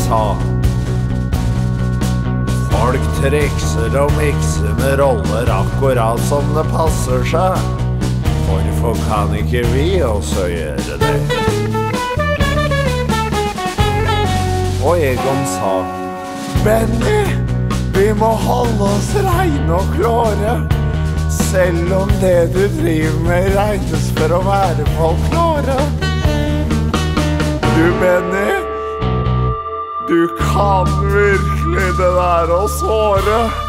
sa. Folk trikser og mikser med roller akkurat som det passer seg. Hvorfor kan ikke vi også gjøre det? Og Egon sa, Benny, vi må holde oss reine og klare. Selv om det du driver med regnes for å være folklore. Du, Benny, du kan virkelig det der å såre.